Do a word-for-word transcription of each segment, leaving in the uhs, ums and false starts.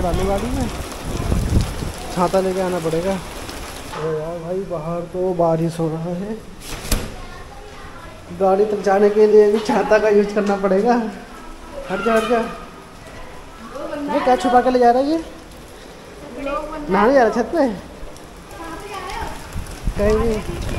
चढ़ा लूँ गाड़ी में, छाता लेके आना पड़ेगा। अरे यार भाई बाहर तो बारिश हो रहा है, गाड़ी तक जाने के लिए भी छाता का यूज करना पड़ेगा। हट जा हट जा। ये क्या छुपा के ले जा रहा है? ये नहाने जा रहा छत पे कहीं भी।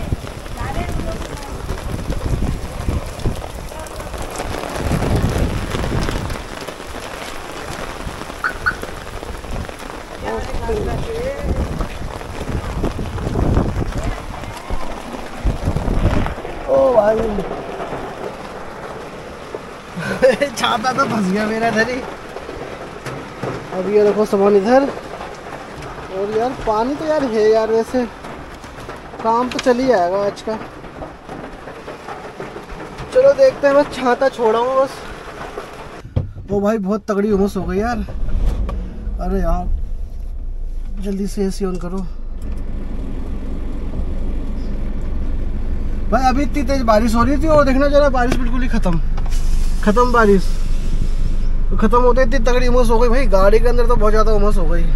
ओ भाई छाता तो फंस गया मेरा इधर ही। अब ये देखो सामान इधर। और यार पानी तो यार है यार, वैसे काम तो चल ही आएगा आज का। चलो देखते हैं, बस छाता छोड़ा हूँ बस। वो भाई बहुत तगड़ी उमस हो गई यार। अरे यार जल्दी से एसी ऑन करो भाई। अभी इतनी तेज बारिश हो रही थी और देखना जरा बारिश बिल्कुल ही खत्म खत्म बारिश खत्म होते इतनी तगड़ी उमस हो गई भाई। गाड़ी के अंदर तो बहुत ज़्यादा उमस हो गई।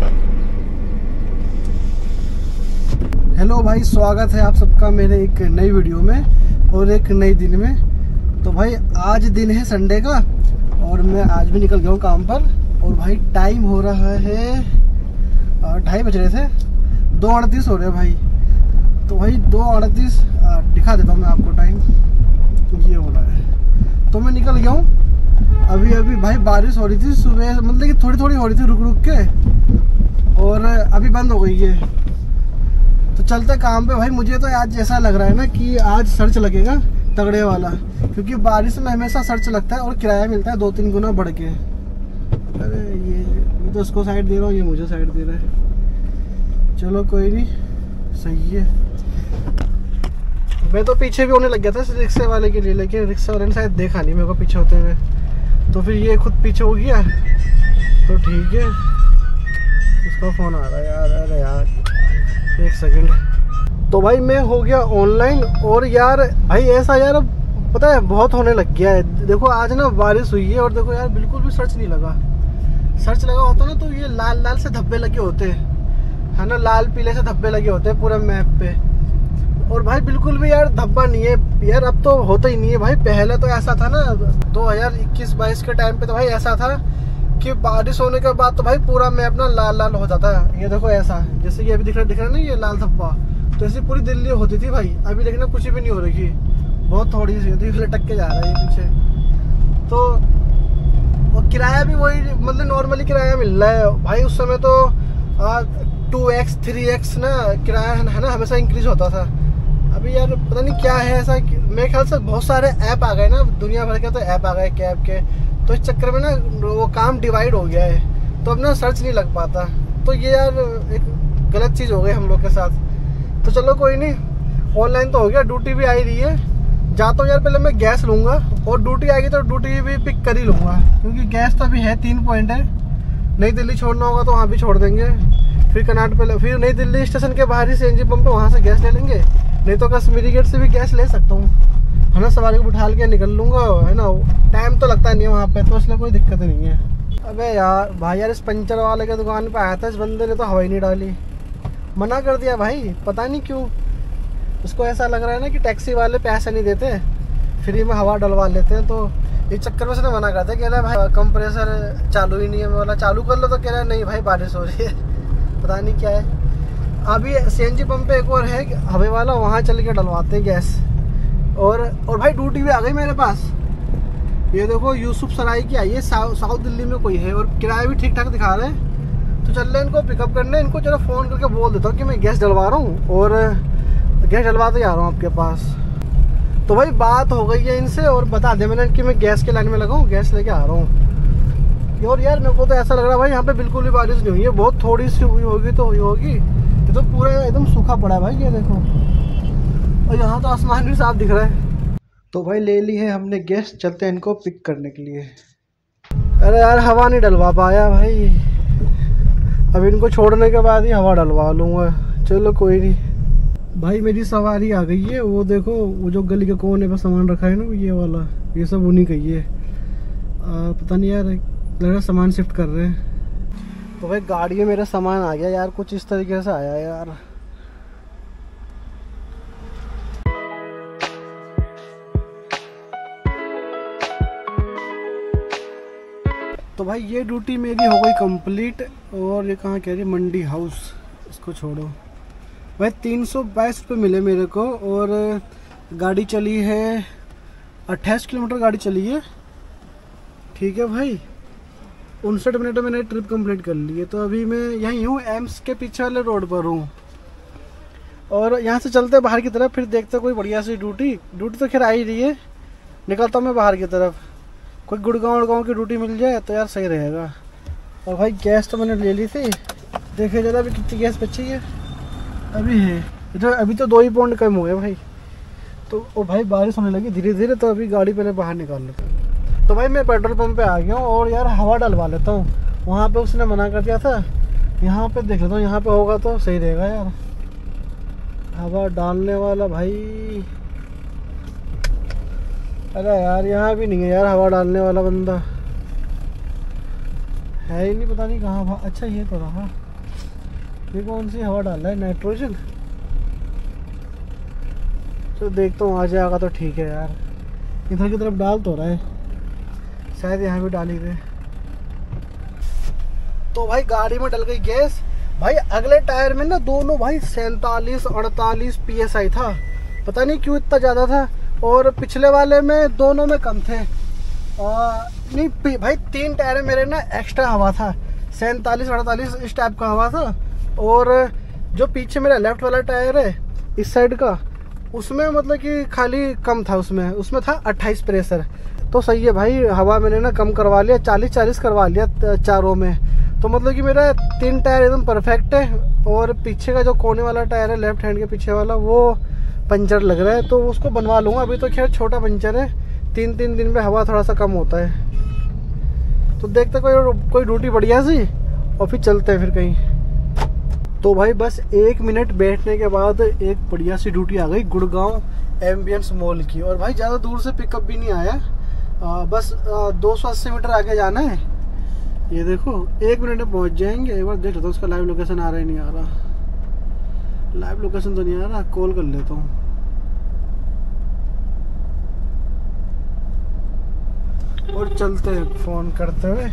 हेलो भाई, स्वागत है आप सबका मेरे एक नई वीडियो में और एक नई दिन में। तो भाई आज दिन है संडे का और मैं आज भी निकल गया हूँ काम पर। और भाई टाइम हो रहा है ढाई बज रहे थे, दो अड़तीस हो रहे हैं भाई। तो भाई दो अड़तीस दिखा देता हूँ मैं आपको टाइम, ये हो रहा है। तो मैं निकल गया हूँ अभी अभी। भाई बारिश हो रही थी सुबह, मतलब कि थोड़ी थोड़ी हो रही थी रुक रुक के, और अभी बंद हो गई है। तो चलते काम पे भाई। मुझे तो आज ऐसा लग रहा है ना कि आज सर्च लगेगा तगड़े वाला, क्योंकि बारिश में हमेशा सर्च लगता है और किराया मिलता है दो तीन गुना बढ़ के। अरे ये, ये तो उसको साइड दे रहा हूँ, ये मुझे साइड दे रहा है। चलो कोई नहीं, सही है। मैं तो पीछे भी होने लग गया था रिक्शे वाले के लिए, लेकिन रिक्शा वाले ने शायद देखा नहीं मेरे को पीछे होते हुए, तो फिर ये खुद पीछे हो गया। तो ठीक है, उसका फ़ोन आ रहा है यार। अरे यार एक सेकंड। तो भाई मैं हो गया ऑनलाइन। और यार भाई ऐसा यार अब पता है बहुत होने लग गया है। देखो आज ना बारिश हुई है और देखो यार बिल्कुल भी सर्च नहीं लगा। सर्च लगा होता ना तो ये लाल लाल से धब्बे लगे होते है ना, लाल पीले से धब्बे लगे होते हैं पूरे मैप पे। और भाई बिल्कुल भी यार धब्बा नहीं है यार, अब तो होता ही नहीं है भाई। पहले तो ऐसा था ना दो हज़ार इक्कीस बाईस के टाइम पे तो भाई ऐसा था कि बारिश होने के बाद तो भाई पूरा मैप ना लाल लाल हो जाता है। ये देखो ऐसा जैसे ये अभी दिख रहा दिख रहा ना ये लाल धब्बा, तो ऐसी पूरी दिल्ली होती थी भाई। अभी देखना कुछ भी नहीं हो रही, बहुत थोड़ी सी होती, लटक के जा रहा है ये पीछे। तो और किराया भी वही मतलब नॉर्मली किराया मिल रहा है भाई। उस समय तो टू एक्स थ्री एक्स ना किराया है ना हमेशा इंक्रीज होता था। अभी यार पता नहीं क्या है ऐसा, मेरे ख्याल से बहुत सारे ऐप आ गए ना, दुनिया भर के तो ऐप आ गए कैब के, तो इस चक्कर में ना वो काम डिवाइड हो गया है, तो अब ना सर्च नहीं लग पाता। तो ये यार एक गलत चीज़ हो गई हम लोग के साथ। तो चलो कोई नहीं, ऑनलाइन तो हो गया, ड्यूटी भी आई रही है। जाता हूँ यार, पहले मैं गैस लूँगा और ड्यूटी आएगी तो ड्यूटी भी पिक कर ही लूँगा, क्योंकि गैस तो अभी है तीन पॉइंट है। नई दिल्ली छोड़ना होगा तो वहाँ भी छोड़ देंगे, फिर कर्नाटक पे, फिर नई दिल्ली स्टेशन के बाहर ही सी एन जी पंप पे वहाँ से गैस ले लेंगे, नहीं तो कश्मीरी गेट से भी गैस ले सकता हूँ है ना। सवारी को बिठा के निकल लूँगा है ना, टाइम तो लगता नहीं है वहाँ पे, तो इसलिए कोई दिक्कत नहीं है। अबे यार भाई यार इस पंचर वाले के दुकान पे आया था, इस बंदे ने तो हवा ही नहीं डाली, मना कर दिया भाई, पता नहीं क्यों। उसको ऐसा लग रहा है ना कि टैक्सी वाले पैसे नहीं देते, फ्री में हवा डलवा लेते हैं, तो इस चक्कर में उसने मना कर दिया। कह रहा है भाई कंप्रेसर चालू ही नहीं है। मैं बोला चालू कर लो, तो कह रहा है नहीं भाई बारिश हो रही है, पता नहीं क्या है। अभी सी एन जी पंप पे एक और है हवे वाला, वहाँ चल के डलवाते हैं गैस। और और भाई ड्यूटी भी आ गई मेरे पास। ये देखो यूसुफ सराय की आई है, साउ, साउथ दिल्ली में कोई है, और किराया भी ठीक ठाक दिखा रहे हैं। तो चल रहे इनको पिकअप करने, इनको चलो फ़ोन करके बोल देता हूँ कि मैं गैस डलवा रहा हूँ और गैस डलवाते जा रहा हूँ आपके पास। तो भाई बात हो गई है इनसे और बता दिया मैंने कि मैं गैस के लाइन में लगा हूँ, गैस लेके आ रहा हूँ। और यार मेरे को तो ऐसा लग रहा है भाई यहाँ पे बिल्कुल भी बारिश नहीं हुई है, बहुत थोड़ी सी हुई होगी तो हुई होगी। ये तो पूरा एकदम सूखा पड़ा है भाई, ये देखो, और यहाँ तो आसमान भी साफ दिख रहा है। तो भाई ले ली है हमने गैस, चलते हैं इनको पिक करने के लिए। अरे यार हवा नहीं डलवा पाया भाई, अब इनको छोड़ने के बाद ही हवा डलवा लूँगा। चलो कोई नहीं भाई, मेरी सवारी आ गई है। वो देखो वो जो गली के कोने पर सामान रखा है ना, ये वाला, ये सब उन्हीं का ही है। आ, पता नहीं यार, लग रहा सामान शिफ्ट कर रहे हैं। तो भाई गाड़ी में मेरा सामान आ गया यार, कुछ इस तरीके से आया यार। तो भाई ये ड्यूटी मेरी हो गई कंप्लीट। और ये कहाँ कह रही, मंडी हाउस, इसको छोड़ो भाई। तीन सौ बाईस रुपये मिले मेरे को। और गाड़ी चली है अट्ठाईस किलोमीटर गाड़ी चली है, ठीक है भाई। उनसठ मिनट में मैंने ट्रिप कंप्लीट कर ली है। तो अभी मैं यहीं हूँ, एम्स के पीछे वाले रोड पर हूँ। और यहाँ से चलते बाहर की तरफ, फिर देखते कोई बढ़िया सी ड्यूटी। ड्यूटी तो खैर आ ही रही है, निकलता हूँ मैं बाहर की तरफ। कोई गुड़गांव गुड़गांव की ड्यूटी मिल जाए तो यार सही रहेगा। और भाई गैस तो मैंने ले ली थी, देखे जरा अभी कितनी गैस बची है। अभी है इधर, अभी तो दो ही पॉइंट कम हुए भाई। तो ओ भाई बारिश होने लगी धीरे धीरे, तो अभी गाड़ी पहले बाहर निकाल लेता हूँ। तो भाई मैं पेट्रोल पंप पे आ गया हूँ और यार हवा डलवा लेता हूँ। वहाँ पे उसने मना कर दिया था, यहाँ पे देख लेता हूँ, यहाँ पे होगा तो सही रहेगा यार। हवा डालने वाला भाई, अरे यार यहाँ भी नहीं है यार हवा डालने वाला बंदा, है ही नहीं, पता नहीं कहाँ। अच्छा ये तो रहा, ये कौन सी हवा डाल रहा है, नाइट्रोजन। तो देखता हूँ आ जाएगा तो ठीक है यार। इधर की तरफ डाल तो रहा है, शायद यहाँ भी डाली दे। तो भाई गाड़ी में डल गई गैस भाई। अगले टायर में ना दोनों भाई सैंतालीस अड़तालीस पी एस आई था, पता नहीं क्यों इतना ज़्यादा था। और पिछले वाले में दोनों में कम थे। आ, नहीं भाई तीन टायर मेरे ना एक्स्ट्रा हवा था, सैंतालीस अड़तालीस इस टाइप का हवा था। और जो पीछे मेरा लेफ्ट वाला टायर है इस साइड का, उसमें मतलब कि खाली कम था, उसमें उसमें था अट्ठाईस प्रेशर। तो सही है भाई, हवा मैंने ना कम करवा लिया, चालीस चालीस करवा लिया चारों में। तो मतलब कि मेरा तीन टायर एकदम परफेक्ट है। और पीछे का जो कोने वाला टायर है लेफ्ट हैंड के पीछे वाला, वो पंचर लग रहा है, तो उसको बनवा लूँगा। अभी तो खैर छोटा पंचर है, तीन तीन दिन में हवा थोड़ा सा कम होता है। तो देखते कोई कोई ड्यूटी बढ़िया सी, और फिर चलते हैं फिर कहीं। तो भाई बस एक मिनट बैठने के बाद एक बढ़िया सी ड्यूटी आ गई गुड़गांव एम्बियंस मॉल की। और भाई ज़्यादा दूर से पिकअप भी नहीं आया, आ, बस दो सौ अस्सी मीटर आगे जाना है। ये देखो एक मिनट में पहुँच जाएंगे। एक बार देख लेता हूँ उसका लाइव लोकेशन आ रहा है नहीं आ रहा। लाइव लोकेशन तो नहीं आ रहा, कॉल कर लेता हूँ। और चलते हैं फोन करते हुए।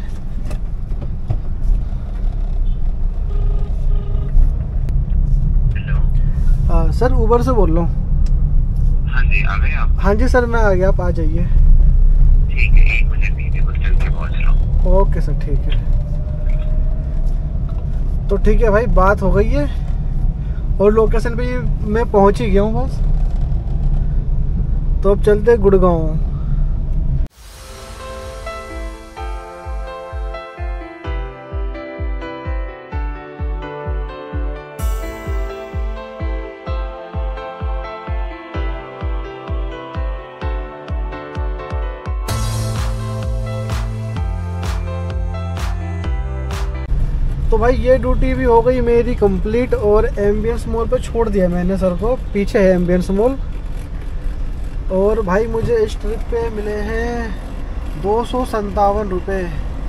हेलो सर, उबर से बोल रहा हूँ। हाँ जी आ गए आप? हाँ जी सर मैं आ गया, आप आ जाइए। ठीक है, एक मिनट दीजिए, बस चल के पहुँच रहा हूँ। ओके सर ठीक है। तो ठीक है भाई, बात हो गई है और लोकेशन पे मैं पहुंच ही गया हूँ बस। तो अब चलते गुड़गांव। तो भाई ये ड्यूटी भी हो गई मेरी कंप्लीट। और एम्बियंस मॉल पे छोड़ दिया मैंने सर को, पीछे है एम्बियंस मॉल। और भाई मुझे इस ट्रिप पे मिले हैं दो सौ संतावन रुपये।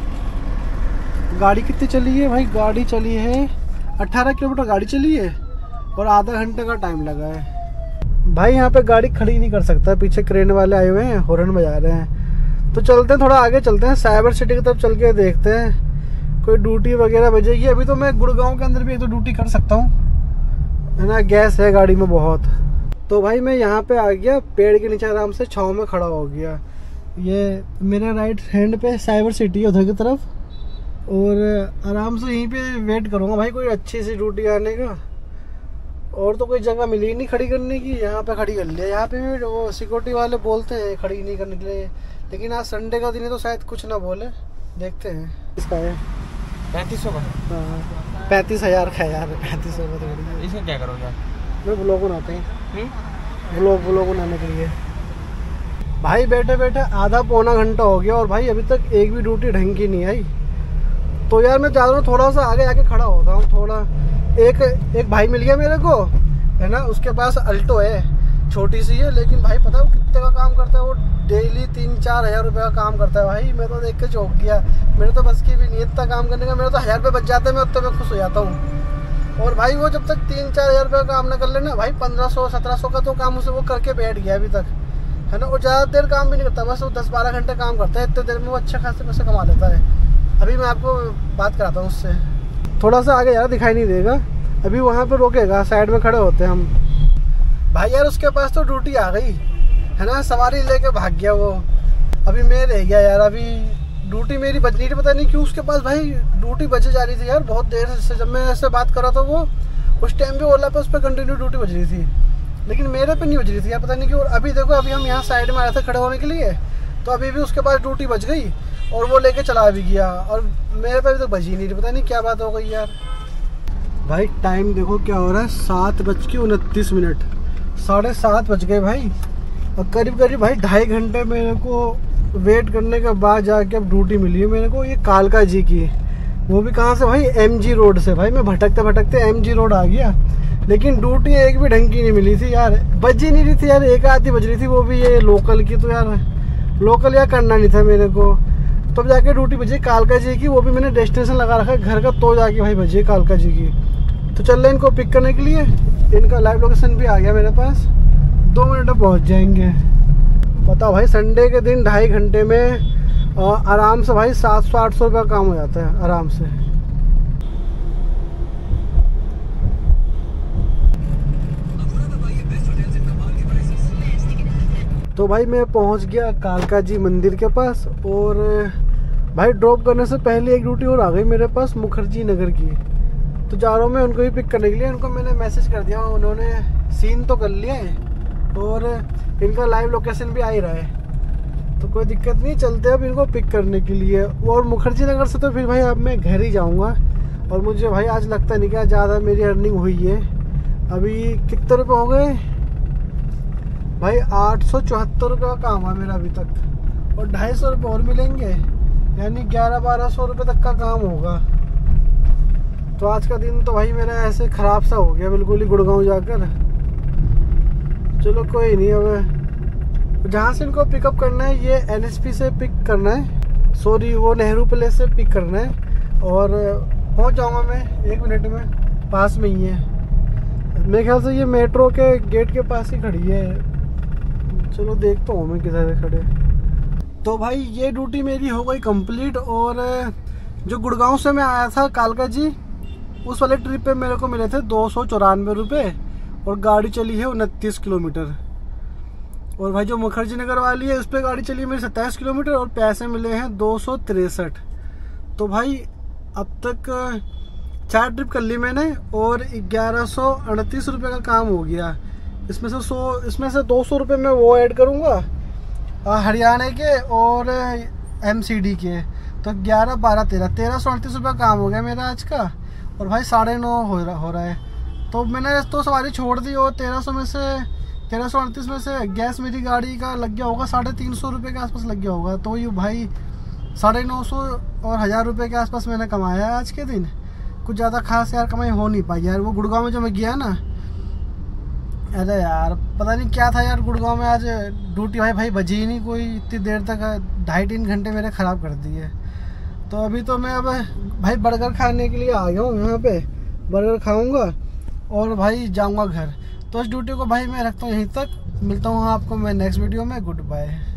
गाड़ी कितनी चली है भाई? गाड़ी चली है अट्ठारह किलोमीटर गाड़ी चली है और आधा घंटे का टाइम लगा है। भाई यहाँ पे गाड़ी खड़ी नहीं कर सकता, पीछे क्रेन वाले आए हुए हैं, हॉर्न बजा रहे हैं। तो चलते हैं थोड़ा आगे, चलते हैं साइबर सिटी की तरफ, चल के देखते हैं कोई ड्यूटी वगैरह बजेगी। अभी तो मैं गुड़गांव के अंदर भी एक तो ड्यूटी कर सकता हूँ, है ना, गैस है गाड़ी में बहुत। तो भाई मैं यहाँ पे आ गया, पेड़ के नीचे आराम से छाँव में खड़ा हो गया। ये मेरे राइट हैंड पे साइबर सिटी है उधर की तरफ, और आराम से यहीं पे वेट करूँगा भाई कोई अच्छी सी ड्यूटी आने का। और तो कोई जगह मिली ही नहीं खड़ी करने की, यहाँ पे खड़ी कर लिया। यहाँ पे भी वो सिक्योरिटी वाले बोलते हैं खड़ी नहीं करने के लिए, लेकिन आज संडे का दिन है तो शायद कुछ ना बोले, देखते हैं। इसका है पैंतीस सौ का। हाँ पैंतीस हज़ार का यार, पैंतीस सौ का थोड़ी। इसमें क्या करोगे आप? मैं ब्लॉग बनाते हैं, ब्लॉग ब्लॉग बनाने के लिए। भाई बैठे बैठे आधा पौना घंटा हो गया और भाई अभी तक एक भी ड्यूटी ढंग की नहीं आई। तो यार मैं चाह रहा हूँ थोड़ा सा आगे आके खड़ा होता हूँ। थोड़ा एक एक भाई मिल गया मेरे को, है ना, उसके पास अल्टो है, छोटी सी है, लेकिन भाई पता है वो कितने का काम करता है। वो डेली तीन चार हज़ार रुपये का काम करता है भाई। मैं तो देख के चौंक गया। मेरे तो बस की भी नहीं इतना काम करने का। मेरे तो हज़ार रुपये बच जाते हैं, मैं उतने में खुश हो जाता हूँ। और भाई वो जब तक तीन चार हज़ार रुपये का काम ना कर लेना भाई, पंद्रह सौ सत्रह सौ का तो काम उसे वो करके बैठ गया अभी तक, है ना। और ज़्यादा देर काम भी नहीं करता, बस वो दस बारह घंटे काम करता है। इतने देर में वो अच्छे खासे पैसे कमा लेता है। अभी मैं आपको बात कराता हूँ उससे। थोड़ा सा आगे यार दिखाई नहीं देगा, अभी वहाँ पे रोकेगा, साइड में खड़े होते हैं हम। भाई यार उसके पास तो ड्यूटी आ गई, है ना, सवारी लेके भाग गया वो। अभी मैं रह गया यार। अभी ड्यूटी मेरी बज रही थी, पता नहीं क्यों उसके पास भाई ड्यूटी बजे जा रही थी यार बहुत देर से। जब मैं ऐसे बात कर रहा था वो उस टाइम भी ओला पे उस पर कंटिन्यू ड्यूटी बज रही थी, लेकिन मेरे पे नहीं बज रही थी यार, पता नहीं क्यों। अभी देखो, अभी हम यहाँ साइड में आए थे खड़े होने के लिए, तो अभी भी उसके पास ड्यूटी बज गई और वो लेके चला भी गया, और मेरे पे अभी तक बजी नहीं रही। पता नहीं क्या बात हो गई यार। भाई टाइम देखो क्या हो रहा है, सात बज के उनतीस मिनट साढ़े सात बज गए भाई। और करीब करीब भाई ढाई घंटे मेरे को वेट करने के बाद जाके अब ड्यूटी मिली है मेरे को, ये कालका जी की। वो भी कहाँ से भाई, एमजी रोड से। भाई मैं भटकते भटकते एमजी रोड आ गया, लेकिन ड्यूटी एक भी ढंग की नहीं मिली थी यार। बज ही नहीं रही थी यार, एक आधी बज रही थी, वो भी ये लोकल की। तो यार लोकल यार करना नहीं था मेरे को, तब जाके ड्यूटी बजी कालका जी की। वो भी मैंने डेस्टिनेशन लगा रखा है घर का, तो जाके भाई बजी कालका जी की। तो चल रहे इनको पिक करने के लिए। इनका लाइव लोकेशन भी आ गया मेरे पास, दो मिनट में पहुंच जाएंगे। बताओ भाई, संडे के दिन ढाई घंटे में आ, आराम से भाई सात सौ आठ सौ रुपये का काम हो जाता है आराम से। तो भाई मैं पहुंच गया कालका जी मंदिर के पास। और भाई ड्रॉप करने से पहले एक ड्यूटी और आ गई मेरे पास, मुखर्जी नगर की। तो जा रहा हूँ मैं उनको भी पिक करने के लिए। उनको मैंने मैसेज कर दिया, उन्होंने सीन तो कर लिया है और इनका लाइव लोकेशन भी आ ही रहा है, तो कोई दिक्कत नहीं, चलते अब इनको पिक करने के लिए। और मुखर्जी नगर से तो फिर भाई अब मैं घर ही जाऊँगा। और मुझे भाई आज लगता नहीं कि ज़्यादा मेरी अर्निंग हुई है। अभी कितने रुपये हो गए भाई, आठ सौ चौहत्तर रुपये का काम है मेरा अभी तक, और ढाई सौ रुपये और मिलेंगे, यानी ग्यारह बारह सौ रुपये तक का काम होगा। तो आज का दिन तो भाई मेरा ऐसे ख़राब सा हो गया बिल्कुल ही, गुड़गांव जाकर। चलो कोई नहीं, अब जहाँ से इनको पिकअप करना है ये एनएसपी से पिक करना है, सॉरी वो नेहरू प्लेस से पिक करना है। और पहुँच जाऊँगा मैं एक मिनट में, पास में ही है मेरे ख्याल से। ये मेट्रो के गेट के पास ही खड़ी है। चलो देखता हूँ मैं किधर है खड़े। तो भाई ये ड्यूटी मेरी हो गई कंप्लीट। और जो गुड़गांव से मैं आया था कालका जी, उस वाले ट्रिप पे मेरे को मिले थे दो सौ चौरानवे रुपये, और गाड़ी चली है उनतीस किलोमीटर। और भाई जो मुखर्जी नगर वाली है उस पर गाड़ी चली है मेरी सत्ताईस किलोमीटर, और पैसे मिले हैं दो सौ तिरसठ। तो भाई अब तक चार ट्रिप कर ली मैंने, और ग्यारह सौ अड़तीस रुपये का काम हो गया। इसमें से सौ इसमें से दो सौ रुपये मैं वो ऐड करूँगा हरियाणा के और एमसीडी के, तो ग्यारह बारह तेरह तेरह सौ अड़तीस रुपये काम हो गया मेरा आज का। और भाई साढ़े नौ हो रहा हो रहा है। तो मैंने तो सवारी छोड़ दी, और तेरह सौ में से तेरह सौ अड़तीस में से गैस मेरी गाड़ी का लग गया होगा साढ़े तीन सौ रुपये के आसपास लग गया होगा। तो ये भाई साढ़े नौ सौ और हज़ार रुपये के आसपास मैंने कमाया है आज के दिन। कुछ ज़्यादा खास यार कमाई हो नहीं पाई यार। वो गुड़गांव में जो मैं गया ना, अरे यार पता नहीं क्या था यार, गुड़गांव में आज ड्यूटी भाई भाई बजी ही नहीं कोई, इतनी देर तक ढाई तीन घंटे मेरे ख़राब कर दिए। तो अभी तो मैं अब भाई बर्गर खाने के लिए आ गया हूँ यहाँ पे, बर्गर खाऊंगा और भाई जाऊँगा घर। तो इस ड्यूटी को भाई मैं रखता हूँ यहीं तक। मिलता हूँ आपको मैं नेक्स्ट वीडियो में। Good bye.